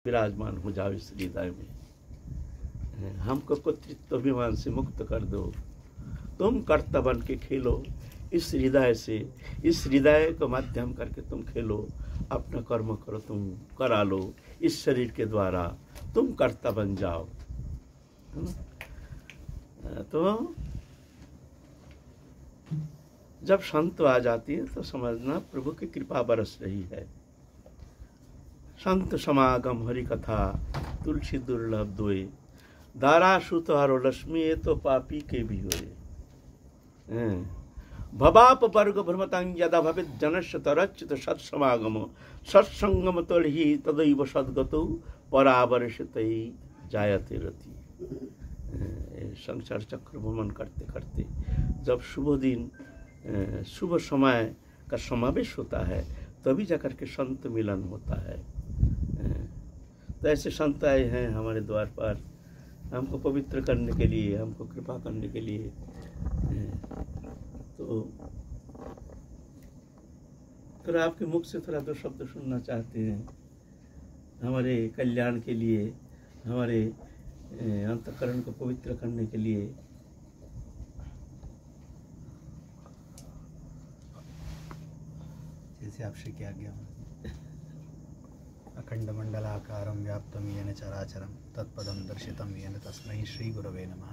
विराजमान हो जाओ इस हृदय में। हमको कर्तृत्व अभिमान से मुक्त कर दो, तुम कर्ता बन के खेलो इस हृदय से, इस हृदय को माध्यम करके तुम खेलो, अपना कर्म करो, तुम करा लो इस शरीर के द्वारा, तुम कर्ता बन जाओ। तो जब संत आ जाती है तो समझना प्रभु की कृपा बरस रही है। संत समागम हरि कथा तुलसी दुर्लभ दोए, दारा सुत हरो लक्ष्मी ये तो पापी के भी होए। भवाप वर्ग भ्रमतांग यदा भवित जनस्य तरच्युत सत्समागम, सत्संगम तर्हि तदैव सद्गतौ परावर्षितै जायते रति। संसार चक्र भ्रमण करते करते जब शुभ दिन शुभ समय का समावेश होता है तभी जाकर के संत मिलन होता है। तो ऐसे संत आए हैं हमारे द्वार पर हमको पवित्र करने के लिए, हमको कृपा करने के लिए। तो थोड़ा आपके मुख से थोड़ा दो शब्द सुनना चाहते हैं हमारे कल्याण के लिए, हमारे अंतःकरण को पवित्र करने के लिए। जैसे आपसे क्या आज्ञा हो। अखंड मंडलाकारं व्याप्तं येन चराचरं तत्पदं दर्शितं येन तस्मै श्री गुरवे नमः।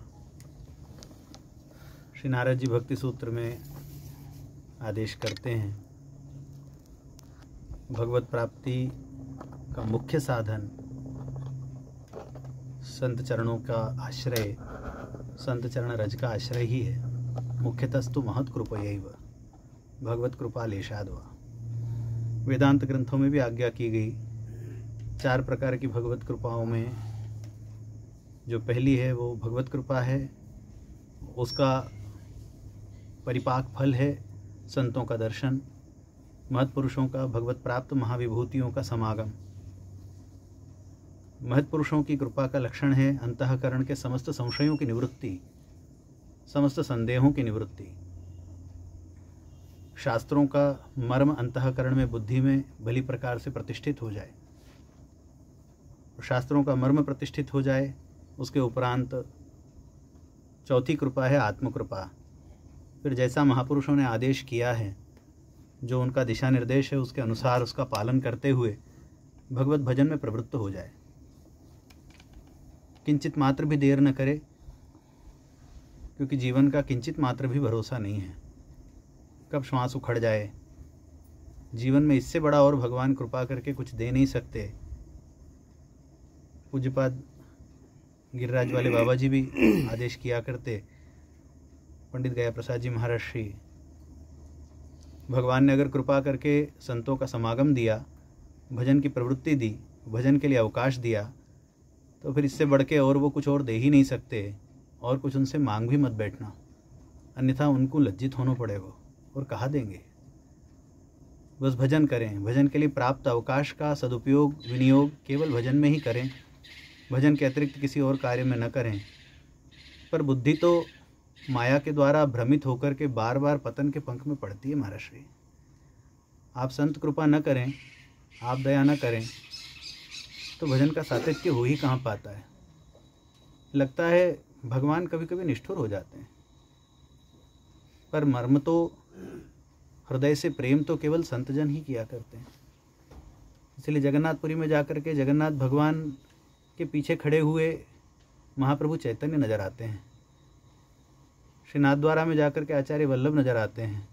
श्री नारद जी भक्ति सूत्र में आदेश करते हैं, भगवत प्राप्ति का मुख्य साधन संत चरणों का आश्रय, संत चरण रज का आश्रय ही है। मुख्यतस्तु महत् कृपयैव भगवत कृपा लेशाद्वा। वेदांत ग्रंथों में भी आज्ञा की गई 4 प्रकार की भगवत कृपाओं में जो पहली है वो भगवत कृपा है, उसका परिपाक फल है संतों का दर्शन, महत्पुरुषों का भगवत प्राप्त महाविभूतियों का समागम। महत्पुरुषों की कृपा का लक्षण है अंतःकरण के समस्त संशयों की निवृत्ति, समस्त संदेहों की निवृत्ति। शास्त्रों का मर्म अंतःकरण में, बुद्धि में भली प्रकार से प्रतिष्ठित हो जाए। शास्त्रों का मर्म प्रतिष्ठित हो जाए, उसके उपरांत चौथी कृपा है आत्मकृपा। फिर जैसा महापुरुषों ने आदेश किया है, जो उनका दिशा निर्देश है, उसके अनुसार उसका पालन करते हुए भगवत भजन में प्रवृत्त हो जाए। किंचित मात्र भी देर न करे, क्योंकि जीवन का किंचित मात्र भी भरोसा नहीं है, कब श्वास उखड़ जाए। जीवन में इससे बड़ा और भगवान कृपा करके कुछ दे नहीं सकते। पूज्यपाद गिरिराज वाले बाबा जी भी आदेश किया करते, पंडित गया प्रसाद जी महाराज श्री, भगवान ने अगर कृपा करके संतों का समागम दिया, भजन की प्रवृत्ति दी, भजन के लिए अवकाश दिया, तो फिर इससे बढ़ के और वो कुछ और दे ही नहीं सकते, और कुछ उनसे मांग भी मत बैठना, अन्यथा उनको लज्जित होना पड़ेगा और कहा देंगे। बस भजन करें, भजन के लिए प्राप्त अवकाश का सदुपयोग विनियोग केवल भजन में ही करें, भजन के अतिरिक्त किसी और कार्य में न करें। पर बुद्धि तो माया के द्वारा भ्रमित होकर के बार बार पतन के पंख में पड़ती है महाराज श्री। आप संत कृपा न करें, आप दया न करें, तो भजन का सातत्य हो ही कहाँ पाता है। लगता है भगवान कभी कभी निष्ठुर हो जाते हैं, पर मर्म तो, हृदय से प्रेम तो केवल संतजन ही किया करते हैं। इसलिए जगन्नाथपुरी में जाकर के जगन्नाथ भगवान के पीछे खड़े हुए महाप्रभु चैतन्य नजर आते हैं। श्री नाथद्वारा में जाकर के आचार्य वल्लभ नजर आते हैं।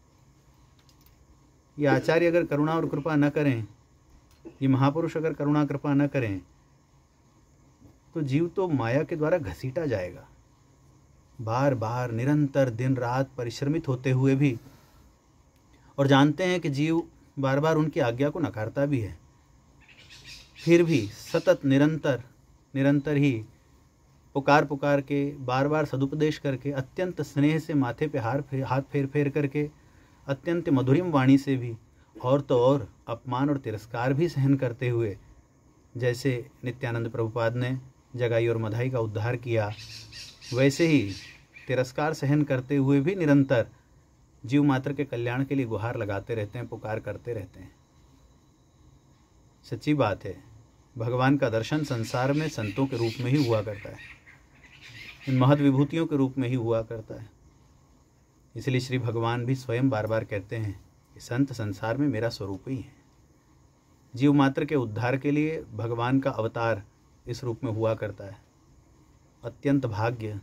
ये आचार्य अगर करुणा और कृपा न करें, ये महापुरुष अगर करुणा कृपा न करें, तो जीव तो माया के द्वारा घसीटा जाएगा। बार बार निरंतर दिन रात परिश्रमित होते हुए भी, और जानते हैं कि जीव बार बार उनकी आज्ञा को नकारता भी है, फिर भी सतत निरंतर ही पुकार के बार बार सदुपदेश करके, अत्यंत स्नेह से माथे पे हाथ फेर करके, अत्यंत मधुरिम वाणी से भी, और तो और अपमान और तिरस्कार भी सहन करते हुए, जैसे नित्यानंद प्रभुपाद ने जगाई और मधाई का उद्धार किया, वैसे ही तिरस्कार सहन करते हुए भी निरंतर जीव मात्र के कल्याण के लिए गुहार लगाते रहते हैं, पुकार करते रहते हैं। सच्ची बात है, भगवान का दर्शन संसार में संतों के रूप में ही हुआ करता है, इन महत विभूतियों के रूप में ही हुआ करता है। इसलिए श्री भगवान भी स्वयं बार बार कहते हैं कि संत संसार में मेरा स्वरूप ही है। जीव मात्र के उद्धार के लिए भगवान का अवतार इस रूप में हुआ करता है। अत्यंत भाग्य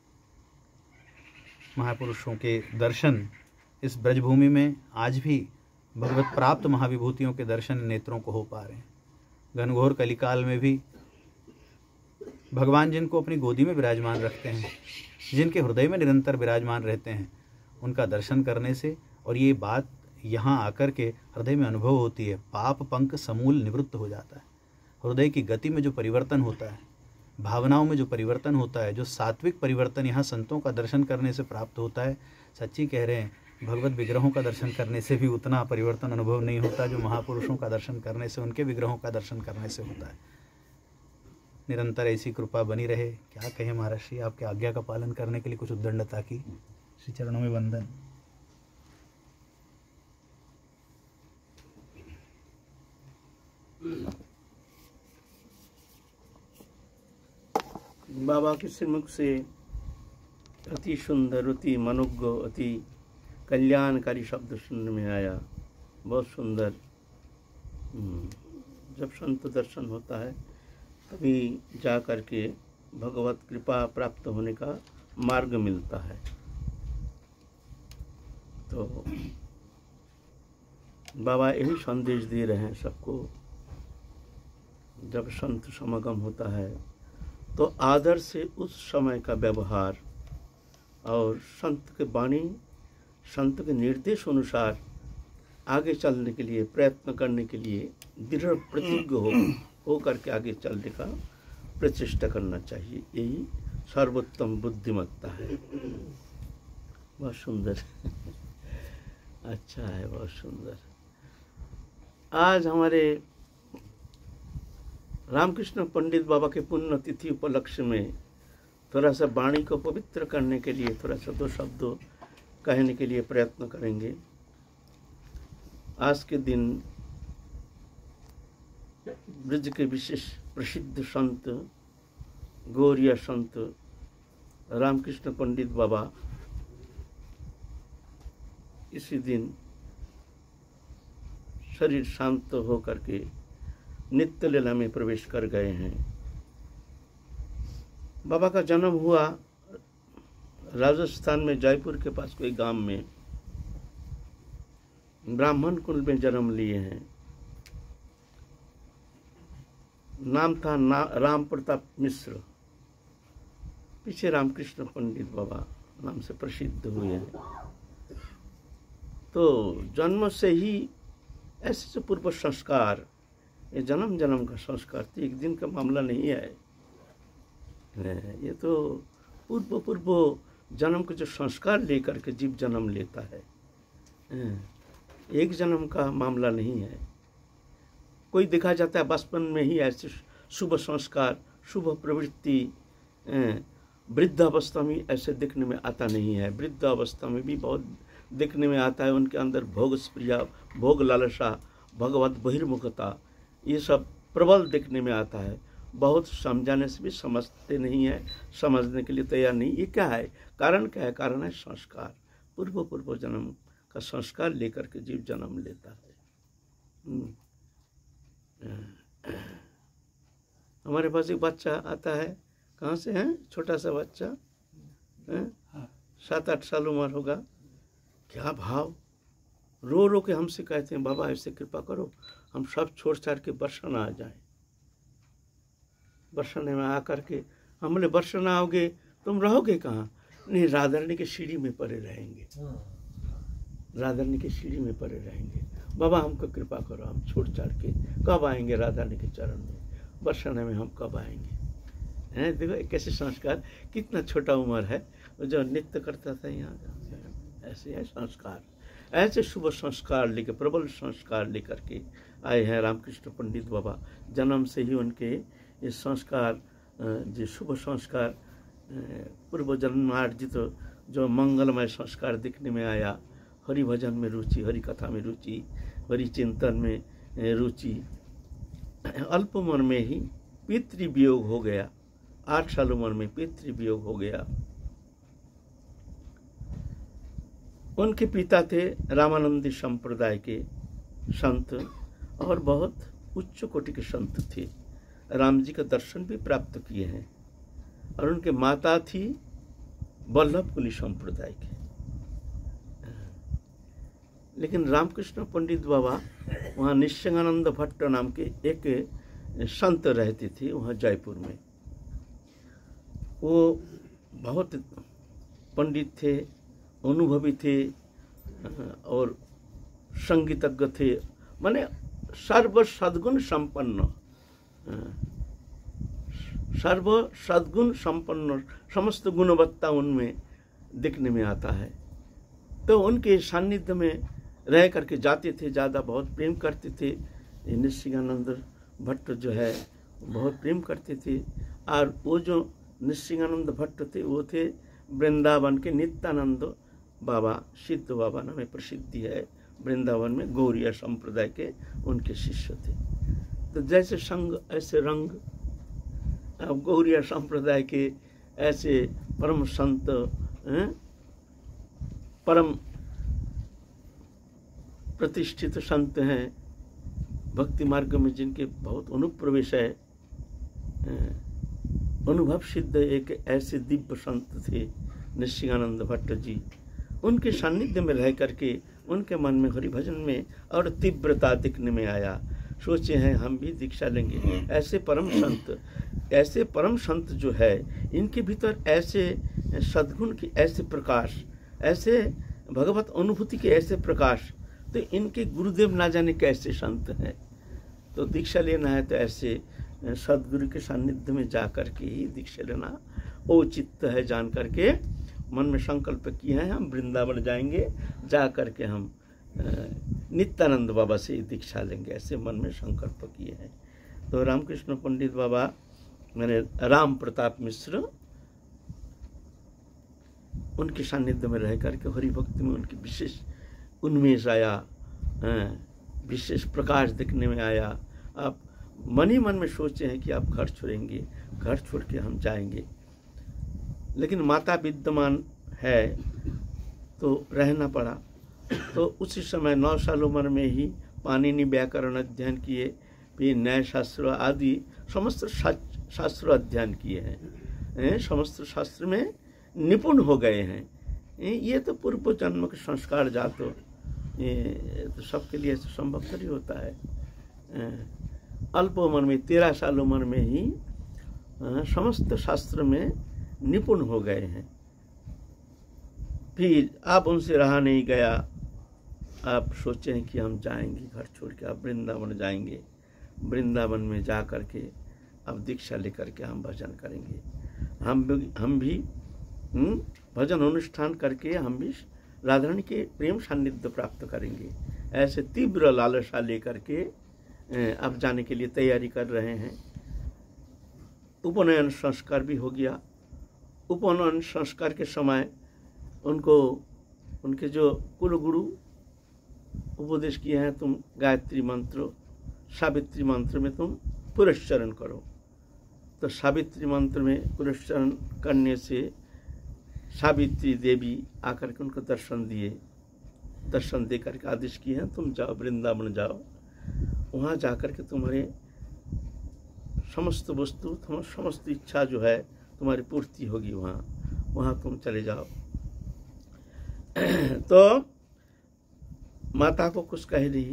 महापुरुषों के दर्शन इस ब्रजभूमि में आज भी भगवत प्राप्त महाविभूतियों के दर्शन नेत्रों को हो पा रहे हैं। घनघोर कलिकाल में भी भगवान जिनको अपनी गोदी में विराजमान रखते हैं, जिनके हृदय में निरंतर विराजमान रहते हैं, उनका दर्शन करने से, और ये बात यहाँ आकर के हृदय में अनुभव होती है, पाप पंक समूल निवृत्त हो जाता है। हृदय की गति में जो परिवर्तन होता है, भावनाओं में जो परिवर्तन होता है, जो सात्विक परिवर्तन यहाँ संतों का दर्शन करने से प्राप्त होता है, सच्ची कह रहे हैं, भगवत विग्रहों का दर्शन करने से भी उतना परिवर्तन अनुभव नहीं होता जो महापुरुषों का दर्शन करने से, उनके विग्रहों का दर्शन करने से होता है। निरंतर ऐसी कृपा बनी रहे। क्या कहें महर्षि, आपके आज्ञा का पालन करने के लिए कुछ उद्दंडता की। श्री चरणों में वंदन। बाबा के श्रीमुख से अति सुंदर, अति मनोज्ञ, अति कल्याणकारी शब्द सुनने में आया। बहुत सुंदर। जब संत दर्शन होता है तभी जा कर के भगवत कृपा प्राप्त होने का मार्ग मिलता है। तो बाबा यही संदेश दे रहे हैं सबको, जब संत समागम होता है तो आदर से उस समय का व्यवहार और संत के वाणी, संत के निर्देश अनुसार आगे चलने के लिए प्रयत्न करने के लिए दृढ़ प्रतिज्ञ हो करके आगे चलने का प्रचेष्टा करना चाहिए। यही सर्वोत्तम बुद्धिमत्ता है। बहुत सुंदर। अच्छा है, बहुत सुंदर। आज हमारे रामकृष्ण पंडित बाबा के पुण्यतिथि उपलक्ष्य में थोड़ा सा वाणी को पवित्र करने के लिए थोड़ा सा 2 शब्द कहने के लिए प्रयत्न करेंगे। आज के दिन ब्रज के विशेष प्रसिद्ध संत, गौरिया संत रामकृष्ण पंडित बाबा इसी दिन शरीर शांत हो करके नित्य लीला में प्रवेश कर गए हैं। बाबा का जन्म हुआ राजस्थान में जयपुर के पास कोई गांव में। ब्राह्मण कुल में जन्म लिए हैं। नाम था राम प्रताप मिश्र। पीछे रामकृष्ण पंडित बाबा नाम से प्रसिद्ध हुए हैं। तो जन्म से ही ऐसे पूर्व संस्कार, ये जन्म जन्म का संस्कार, तो एक दिन का मामला नहीं है। ये तो पूर्व जन्म के जो संस्कार लेकर के जीव जन्म लेता है, एक जन्म का मामला नहीं है। कोई देखा जाता है बचपन में ही ऐसे शुभ संस्कार, शुभ प्रवृत्ति वृद्धावस्था में ऐसे देखने में आता नहीं है। वृद्धावस्था में भी बहुत देखने में आता है। उनके अंदर भोग स्प्रिया, भोग लालसा, भगवत बहिर्मुखता, ये सब प्रबल देखने में आता है। बहुत समझाने से भी समझते नहीं है, समझने के लिए तैयार नहीं। ये क्या है? कारण क्या है? कारण है संस्कार। पूर्व जन्म का संस्कार लेकर के जीव जन्म लेता है। हमारे पास एक बच्चा आता है, कहाँ से है? छोटा सा बच्चा है, 7-8 साल उम्र होगा। क्या भाव, रो रो के हमसे कहते हैं, बाबा ऐसे कृपा करो हम सब छोड़ छाड़ के बरसाना आ जाए। बरसाने में आकर के हमने बरसाना आओगे तुम रहोगे कहाँ? नहीं, राधारणी के सीढ़ी में पड़े रहेंगे। राधारणी के सीढ़ी में पड़े रहेंगे। बाबा हमको कृपा करो, हम छोड़ छाड़ के कब आएंगे राधारणी के चरण में? बरसाने में हम कब आएंगे? हैं, देखो कैसे संस्कार, कितना छोटा उम्र है जो नृत्य करता था यहाँ। ऐसे है संस्कार, ऐसे शुभ संस्कार लेकर, प्रबल संस्कार लेकर के आए हैं रामकृष्ण पंडित बाबा। जन्म से ही उनके ये संस्कार, जो शुभ संस्कार, पूर्व जन्मार्जित जो मंगलमय संस्कार दिखने में आया। हरि भजन में रुचि, हरि कथा में रुचि, हरि चिंतन में रुचि, अल्प उम्र में ही पितृवियोग हो गया। 8 साल उम्र में पितृवियोग हो गया। उनके पिता थे रामानंदी संप्रदाय के संत और बहुत उच्च कोटि के संत थे। राम जी का दर्शन भी प्राप्त किए हैं। और उनके माता थी वल्लभ कुली संप्रदाय के। लेकिन रामकृष्ण पंडित बाबा वहाँ निश्चयानंद भट्ट नाम के एक संत रहते थे वहाँ जयपुर में। वो बहुत पंडित थे, अनुभवी थे और संगीतज्ञ थे, माने सर्व सद्गुण संपन्न, सर्व सद्गुण संपन्न, समस्त गुणवत्ता उनमें दिखने में आता है। तो उनके सानिध्य में रह करके जाते थे, ज़्यादा बहुत प्रेम करते थे। निश्चियानंद भट्ट जो है बहुत प्रेम करते थे। और वो जो निश्चियानंद भट्ट थे वो थे वृंदावन के नित्यानंद बाबा, सिद्ध बाबा नाम प्रसिद्धि है वृंदावन में, गौरिया संप्रदाय के उनके शिष्य थे। तो जैसे संग ऐसे रंग, अब गौरिया संप्रदाय के ऐसे परम संत, परम प्रतिष्ठित संत हैं, भक्ति मार्ग में जिनके बहुत अनुप्रवेश है, अनुभव सिद्ध एक ऐसे दिव्य संत थे निश्चियानंद भट्ट जी। उनके सानिध्य में रह करके उनके मन में हरि भजन में और तीव्रता दिखने में आया। सोचे हैं हम भी दीक्षा लेंगे। ऐसे परम संत जो है, इनके भीतर ऐसे सद्गुण की ऐसे प्रकाश, ऐसे भगवत अनुभूति के ऐसे प्रकाश, तो इनके गुरुदेव ना जाने कैसे संत हैं। तो दीक्षा लेना है तो ऐसे सदगुरु के सानिध्य में जा करके ही दीक्षा लेना उचित है। जान करके मन में संकल्प किए हैं हम वृंदावन जाएंगे, जा करके हम नित्यानंद बाबा से दीक्षा लेंगे, ऐसे मन में संकल्प किए हैं। तो रामकृष्ण पंडित बाबा मैंने राम प्रताप मिश्र, उनके सानिध्य में रह करके हरि भक्ति में उनकी विशेष उन्मेष आया, विशेष प्रकाश दिखने में आया। आप मन ही मन में सोचे हैं कि आप घर छोड़ेंगे, घर छोड़ के हम जाएंगे। लेकिन माता विद्यमान है तो रहना पड़ा। तो उसी समय 9 साल उम्र में ही पाणिनि व्याकरण अध्ययन किए, फिर न्याय शास्त्र आदि समस्त शास्त्र अध्ययन किए हैं, समस्त शास्त्र में निपुण हो गए हैं। ये तो पूर्व जन्म के संस्कार जातो, तो सबके लिए ऐसा संभव नहीं होता है। अल्प उम्र में 13 साल उम्र में ही समस्त शास्त्र में निपुण हो गए हैं। फिर आप उनसे रहा नहीं गया, आप सोचे हैं कि हम जाएंगे घर छोड़ के, आप वृंदावन जाएंगे, वृंदावन में जा करके अब दीक्षा लेकर के हम भजन करेंगे, हम भी भजन अनुष्ठान करके हम भी राधा रानी के प्रेम सानिध्य प्राप्त करेंगे। ऐसे तीव्र लालसा लेकर के अब जाने के लिए तैयारी कर रहे हैं। उपनयन संस्कार भी हो गया। उपनयन संस्कार के समय उनको उनके जो कुल गुरु उपदेश किए हैं, तुम गायत्री मंत्र, सावित्री मंत्र में तुम पुरस्चरण करो। तो सावित्री मंत्र में पुरस्चरण करने से सावित्री देवी आकर के उनको दर्शन दिए, दर्शन दे करके आदेश किए हैं तुम जाओ वृंदावन जाओ, वहाँ जाकर के तुम्हारे समस्त वस्तु, समस्त इच्छा जो है तुम्हारी पूर्ति होगी, वहाँ तुम चले जाओ। तो माता को कुछ कह रही,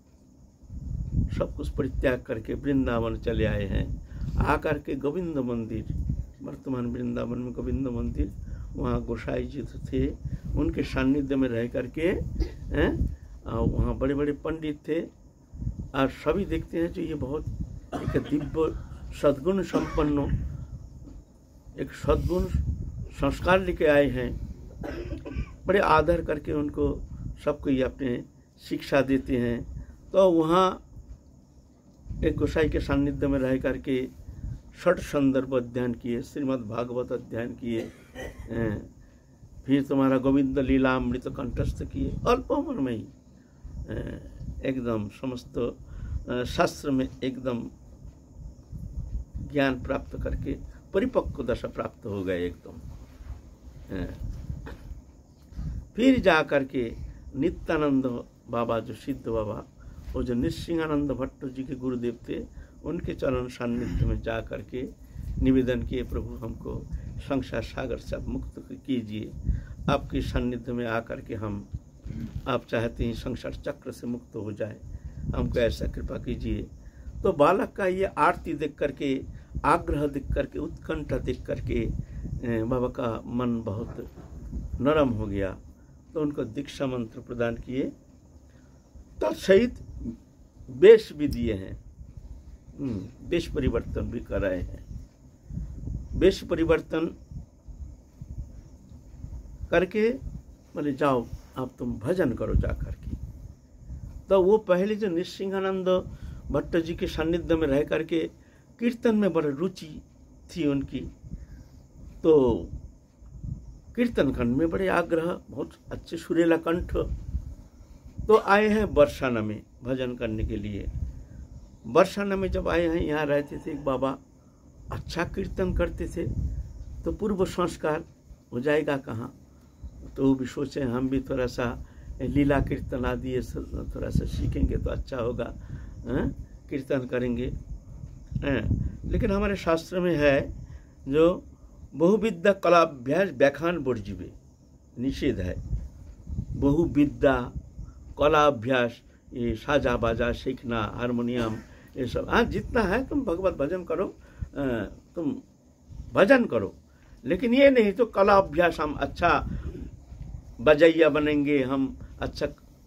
सब कुछ परित्याग करके वृंदावन चले आए हैं। आकर के गोविंद मंदिर, वर्तमान वृंदावन में गोविंद मंदिर, वहाँ गोसाई जी थे, उनके सानिध्य में रह करके वहाँ बड़े बड़े पंडित थे। और सभी देखते हैं जो ये बहुत एक दिव्य सद्गुण संपन्न, एक सद्गुण संस्कार लेके आए हैं। बड़े आदर करके उनको सबको ये अपने शिक्षा देते हैं। तो वहाँ एक गोसाई के सानिध्य में रह करके 6 संदर्भ अध्ययन किए, श्रीमद् भागवत अध्ययन किए, फिर तुम्हारा गोविंद लीला अमृत कंठस्थ किए। अल्प उम्र में ही एकदम समस्त शास्त्र में एकदम ज्ञान प्राप्त करके परिपक्व दशा प्राप्त हो गए एकदम। फिर जा करके नित्यानंद बाबा, जो सिद्ध बाबा, वो जो नृसिंहानंद भट्ट जी के गुरुदेव थे, उनके चरण सान्निध्य में जा करके निवेदन किए, प्रभु हमको संसार सागर से आप मुक्त कीजिए, आपके सान्निध्य में आकर के हम, आप चाहते हैं संसार चक्र से मुक्त हो जाए, हमको ऐसा कृपा कीजिए। तो बालक का ये आरती देख करके, आग्रह देख करके, उत्कंठा देख करके बाबा का मन बहुत नरम हो गया। तो उनको दीक्षा मंत्र प्रदान किए, तत्सहित वेश भी दिए हैं, वेश परिवर्तन भी कराए हैं। वेश परिवर्तन करके बोले जाओ अब तुम भजन करो जा करके। तो वो पहले जो नृसिंहानंद भट्ट जी के सानिध्य में रह करके कीर्तन में बड़ी रुचि थी उनकी, तो कीर्तन खंड में बड़े आग्रह, बहुत अच्छे सुरीला कंठ। तो आए हैं बरसाना में भजन करने के लिए। बरसाना में जब आए हैं, यहाँ रहते थे एक बाबा, अच्छा कीर्तन करते थे, तो पूर्व संस्कार हो जाएगा कहाँ। तो वो भी सोचे हम भी थोड़ा सा लीला कीर्तन आदि थोड़ा सा सीखेंगे तो अच्छा होगा, कीर्तन करेंगे। लेकिन हमारे शास्त्र में है जो बहुविद्या कलाभ्यास व्याख्यान वर्जिवे, निषेध है। बहुविद्या कलाभ्यास, ये साजा बाजा सीखना, हारमोनियम, ये सब, हाँ जितना है तुम भगवत भजन करो, तुम भजन करो, लेकिन ये नहीं तो कला अभ्यास हम अच्छा बजैया बनेंगे, हम अच्छा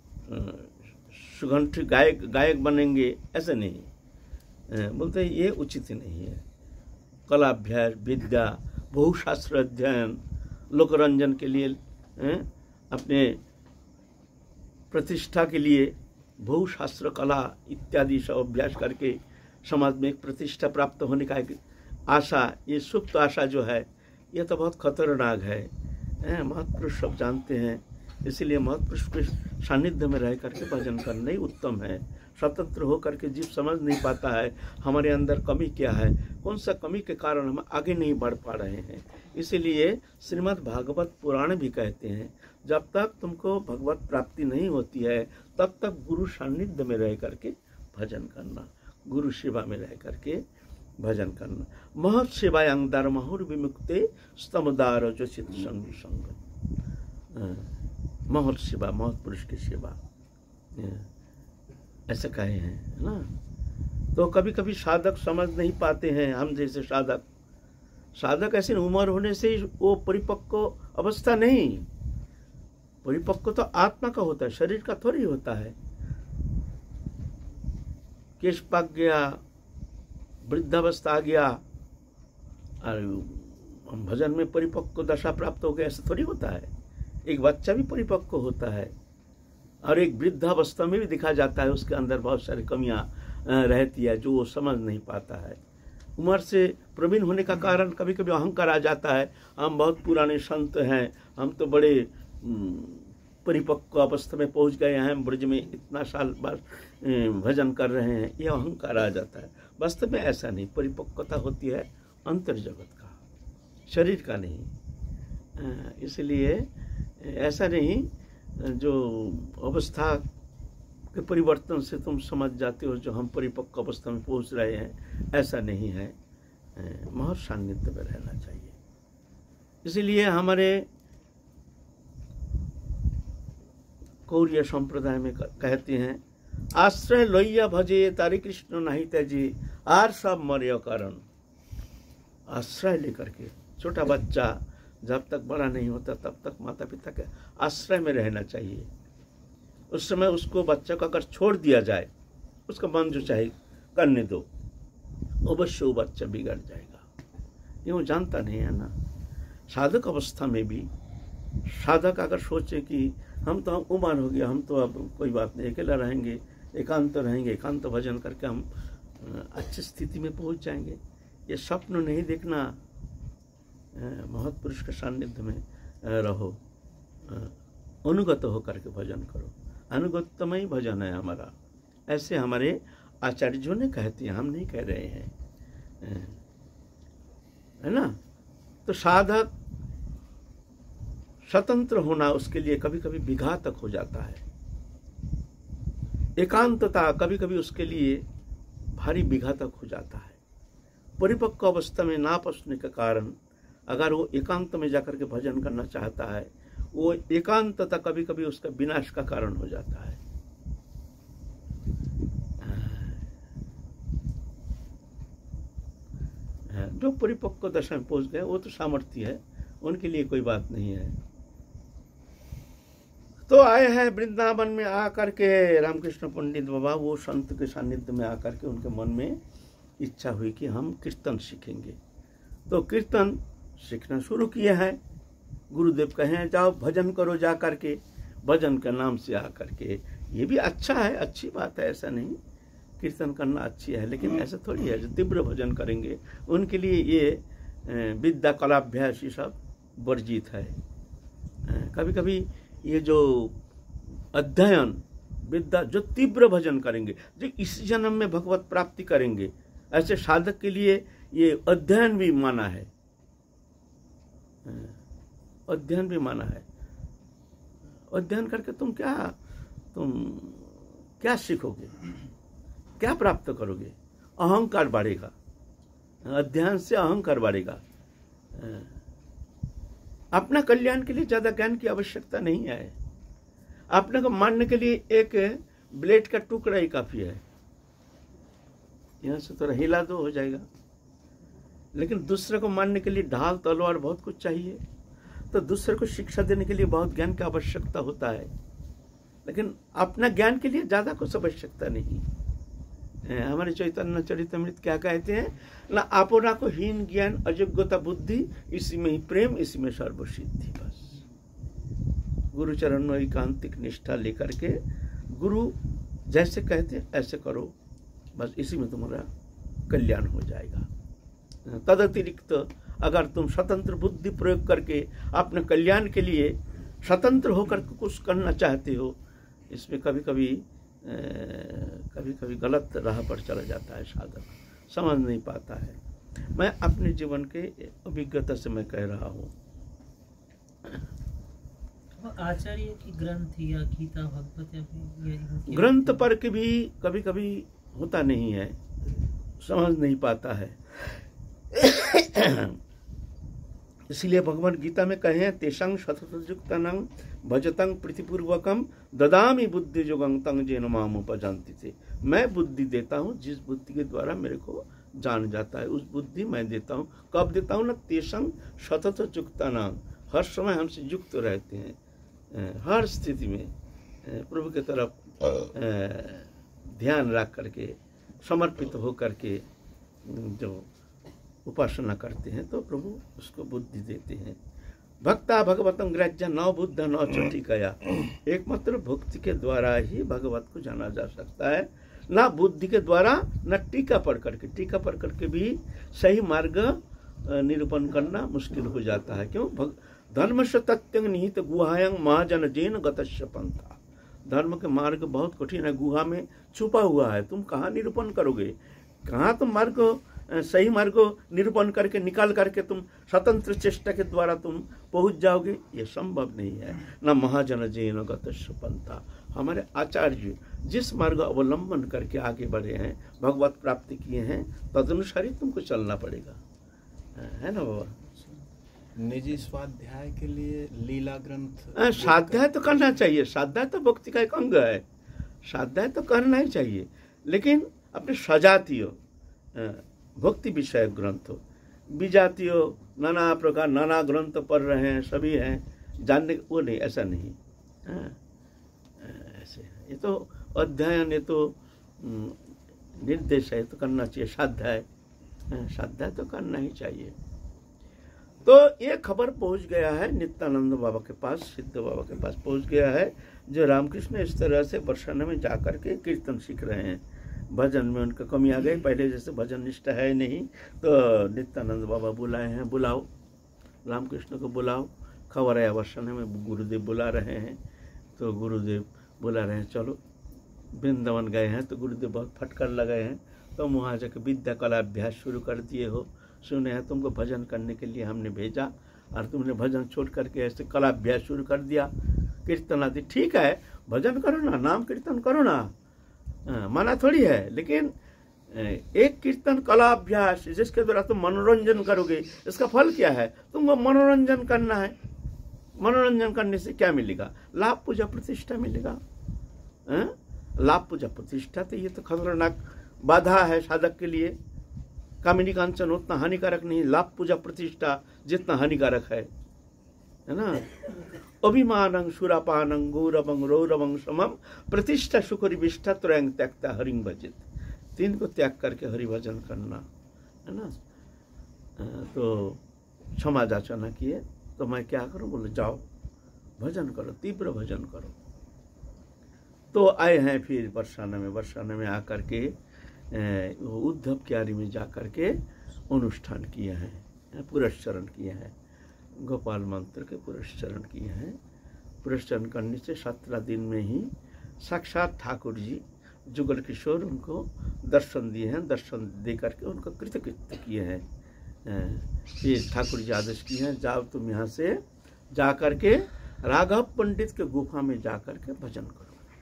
सुगंध गायक बनेंगे, ऐसे नहीं। बोलते ये उचित नहीं है। कलाभ्यास, विद्या, बहुशास्त्र अध्ययन, लोकरंजन के लिए, अपने प्रतिष्ठा के लिए बहुशास्त्र कला इत्यादि सब अभ्यास करके समाज में एक प्रतिष्ठा प्राप्त होने का एक आशा, ये सुप्त आशा जो है, ये तो बहुत खतरनाक है। महत्पुरुष सब जानते हैं, इसीलिए महत्पुरुष के सानिध्य में रह करके भजन करना ही उत्तम है। स्वतंत्र होकर के जीव समझ नहीं पाता है हमारे अंदर कमी क्या है, कौन सा कमी के कारण हम आगे नहीं बढ़ पा रहे हैं। इसीलिए श्रीमद् भागवत पुराण भी कहते हैं, जब तक तुमको भगवत प्राप्ति नहीं होती है तब तक गुरु सानिध्य में रह करके भजन करना, गुरु सेवा में रह करके भजन करना। महत् सेवायांग दार महुर विमुक्ते स्तमदार जो सिद्ध संग संग, महत् सेवा, महत् पुरुष की सेवा, ऐसे कहे हैं ना। तो कभी कभी साधक समझ नहीं पाते हैं, हम जैसे साधक ऐसे उम्र होने से वो परिपक्व अवस्था नहीं, परिपक्व तो आत्मा का होता है, शरीर का थोड़ी होता है। केश पक गया, वृद्धावस्था आ गया और भजन में परिपक्व दशा प्राप्त हो गया, ऐसा थोड़ी होता है। एक बच्चा भी परिपक्व होता है और एक वृद्धावस्था में भी दिखा जाता है, उसके अंदर बहुत सारी कमियां रहती है जो वो समझ नहीं पाता है। उम्र से प्रवीण होने का कारण कभी कभी अहंकार आ जाता है, हम बहुत पुराने संत हैं, हम तो बड़े परिपक्व अवस्था में पहुंच गए हैं, ब्रज में इतना साल बाद भजन कर रहे हैं, यह अहंकार आ जाता है। वास्तव में ऐसा नहीं, परिपक्वता होती है अंतर जगत का, शरीर का नहीं। इसलिए ऐसा नहीं जो अवस्था के परिवर्तन से तुम समझ जाते हो जो हम परिपक्व अवस्था में पहुंच रहे हैं, ऐसा नहीं है। महत् सान्निध्य में रहना चाहिए। इसीलिए हमारे कौर्य संप्रदाय में कहते हैं, आश्रय लोहिया भजे तारी कृष्ण नहीं त्याजे, आर सब मर्य कारण। आश्रय लेकर के, छोटा बच्चा जब तक बड़ा नहीं होता तब तक माता पिता के आश्रय में रहना चाहिए। उस समय उसको, बच्चा को अगर छोड़ दिया जाए, उसका मन जो चाहे करने दो, अवश्य वो बच्चा बिगड़ जाएगा। ये वो जानता नहीं है ना। साधक अवस्था में भी साधक अगर सोचे कि हम तो उम्र हो गया, हम तो अब कोई बात नहीं, अकेला रहेंगे, एकांत रहेंगे, एकांत भजन करके हम अच्छी स्थिति में पहुंच जाएंगे, ये स्वप्न नहीं देखना। महत्पुरुष के सानिध्य में रहो, अनुगत होकर के भजन करो, अनुगतमय भजन है हमारा, ऐसे हमारे आचार्यों ने कहते हैं, हम नहीं कह रहे हैं। है ना। तो साधक स्वतंत्र होना उसके लिए कभी कभी विघातक हो जाता है। एकांतता कभी कभी उसके लिए भारी विघातक हो जाता है। परिपक्व अवस्था में ना पहुंचने के कारण अगर वो एकांत में जाकर के भजन करना चाहता है, वो एकांतता कभी कभी उसका विनाश का कारण हो जाता है। जो परिपक्व दशा में पहुंच गए वो तो सामर्थ्य है, उनके लिए कोई बात नहीं है। तो आए हैं वृंदावन में आकर के रामकृष्ण पंडित बाबा, वो संत के सानिध्य में आकर के उनके मन में इच्छा हुई कि हम कीर्तन सीखेंगे। तो कीर्तन सीखना शुरू किए हैं। गुरुदेव कहें जाओ भजन करो जा करके, भजन के नाम से आकर के। ये भी अच्छा है, अच्छी बात है, ऐसा नहीं, कीर्तन करना अच्छी है, लेकिन ऐसा थोड़ी है जो तीव्र भजन करेंगे उनके लिए ये विद्या कलाभ्यास ये सब वर्जित है। कभी कभी ये जो अध्ययन विद्या, जो तीव्र भजन करेंगे, जो इस जन्म में भगवत प्राप्ति करेंगे, ऐसे साधक के लिए ये अध्ययन भी माना है, अध्ययन भी माना है। अध्ययन करके तुम क्या सीखोगे, क्या प्राप्त करोगे? अहंकार बढ़ेगा, अध्ययन से अहंकार बढ़ेगा। अपना कल्याण के लिए ज्यादा ज्ञान की आवश्यकता नहीं है। अपने को मारने के लिए एक ब्लेड का टुकड़ा ही काफी है, यहां से थोड़ा हिला दो हो जाएगा। लेकिन दूसरे को मारने के लिए ढाल तलवार बहुत कुछ चाहिए। तो दूसरे को शिक्षा देने के लिए बहुत ज्ञान की आवश्यकता होता है, लेकिन अपना ज्ञान के लिए ज्यादा कुछ आवश्यकता नहीं। हमारे चैतन्य चरितमृत क्या कहते हैं ना, अपना को हीन ज्ञान अयोग्यता बुद्धि, इसी में ही प्रेम, इसी में सर्वसिद्धि। बस गुरु चरण में एकांतिक निष्ठा लेकर के गुरु जैसे कहते हैं ऐसे करो, बस इसी में तुम्हारा कल्याण हो जाएगा। तद अतिरिक्त अगर तुम स्वतंत्र बुद्धि प्रयोग करके अपने कल्याण के लिए स्वतंत्र होकर कुछ करना चाहते हो, इसमें कभी कभी गलत राह पर चला जाता है साधक, समझ नहीं पाता है। मैं अपने जीवन के अभिज्ञता से मैं कह रहा हूँ। आचार्य की ग्रंथ या गीता भगवत या ग्रंथ पर के भी कभी कभी होता नहीं है, समझ नहीं पाता है। इसलिए भगवान गीता में कहे तेषां शततयुक्तानां भजतं प्रीतिपूर्वकम ददामि बुद्धि योगं तं येन माम उपजान्ति थे। मैं बुद्धि देता हूँ जिस बुद्धि के द्वारा मेरे को जान जाता है, उस बुद्धि मैं देता हूँ। कब देता हूँ ना, तेषां शततयुक्तानां, हर समय हमसे युक्त रहते हैं, हर स्थिति में प्रभु की तरफ ध्यान रख करके समर्पित हो करके जो उपासना करते हैं तो प्रभु उसको बुद्धि देते हैं। भक्ता भगवतं ग्राह्य न बुद्ध न च टीकया। एकमात्र भक्ति के द्वारा ही भगवत को जाना जा सकता है, ना बुद्धि के द्वारा, न टीका पढ़ करके। टीका पढ़ करके भी सही मार्ग निरूपण करना मुश्किल हो जाता है। क्यों? धर्म से तथ्यं निहित गुहायं महाजन जैन गतस्य पंथा। धर्म के मार्ग बहुत कठिन है, गुहा में छुपा हुआ है, तुम कहाँ निरूपण करोगे? कहाँ तुम मार्ग सही मार्ग निरूपण करके निकाल करके तुम स्वतंत्र चेष्टा के द्वारा तुम पहुंच जाओगे? ये संभव नहीं है। न महाजन जैन गतस्य पंथा। हमारे आचार्य जिस मार्ग अवलंबन करके आगे बढ़े हैं, भगवत प्राप्ति किए हैं, तदनुसार ही तुमको चलना पड़ेगा, है ना बाबा? निजी स्वाध्याय के लिए लीला ग्रंथ, स्वाध्याय तो करना चाहिए, स्वाध्याय तो भक्ति का एक अंग है, स्वाध्याय तो करना ही चाहिए, लेकिन अपने सजातीय भक्ति विषय ग्रंथ हो, विजातीय नाना प्रकार नाना ग्रंथ पढ़ रहे हैं, सभी हैं जानने, वो नहीं, ऐसा नहीं। ऐसे ये तो अध्ययन, ये तो निर्देश है, तो करना चाहिए। स्वाध्याय तो करना ही चाहिए। तो ये खबर पहुंच गया है नित्यानंद बाबा के पास, सिद्ध बाबा के पास पहुंच गया है, जो रामकृष्ण इस तरह से बरसाने में जाकर के कीर्तन सीख रहे हैं। भजन में उनका कमी आ गई, पहले जैसे भजन निष्ठा है नहीं, तो नित्यानंद बाबा बुलाए हैं, बुलाओ रामकृष्ण को बुलाओ। खबर है बरसाने में गुरुदेव बुला रहे हैं, तो गुरुदेव बुला रहे हैं, चलो। वृंदावन गए हैं तो गुरुदेव बहुत फटकार लगाए हैं, तो वहाँ जाकर विद्या कला अभ्यास शुरू कर दिए हो, सुने हैं, तुमको भजन करने के लिए हमने भेजा और तुमने भजन छोड़ करके ऐसे कलाभ्यास शुरू कर दिया, कीर्तन आदि। ठीक है, भजन करो ना, नाम कीर्तन करो ना, माना थोड़ी है, लेकिन एक कीर्तन कलाभ्यास जिसके द्वारा तुम मनोरंजन करोगे, इसका फल क्या है? तुमको मनोरंजन करना है। मनोरंजन करने से क्या मिलेगा? लाभ, पूजा, प्रतिष्ठा मिलेगा। लाभ, पूजा, प्रतिष्ठा तो ये तो खतरनाक बाधा है साधक के लिए। कामिनी कांचन उतना हानिकारक नहीं, लाभ, पूजा, प्रतिष्ठा जितना हानिकारक है ना। अभिमानं सुरापानं गौरवं रौरवं समम प्रतिष्ठा सुखरी विष्ठा त्रयं त्यक्ता हरिं भजित। 3 को त्याग करके हरि भजन करना है ना। तो क्षमा याचना किए तो मैं क्या करूं? बोले जाओ भजन करो, तीव्र भजन करो। तो आए हैं फिर बरसाना में आकर के उद्धव क्यारी में जाकर के अनुष्ठान किए हैं, पुरस्चरण किए हैं, गोपाल मंत्र के पुरस्चरण किए हैं। पुरस्चरण करने से 17 दिन में ही साक्षात ठाकुर जी जुगल किशोर उनको दर्शन दिए हैं। दर्शन दे करके उनको कृतकृत्य किए हैं। फिर ठाकुर जी आदेश किए हैं, जाओ तुम यहाँ से जा करके राघव पंडित के गुफा में जा करके भजन करो।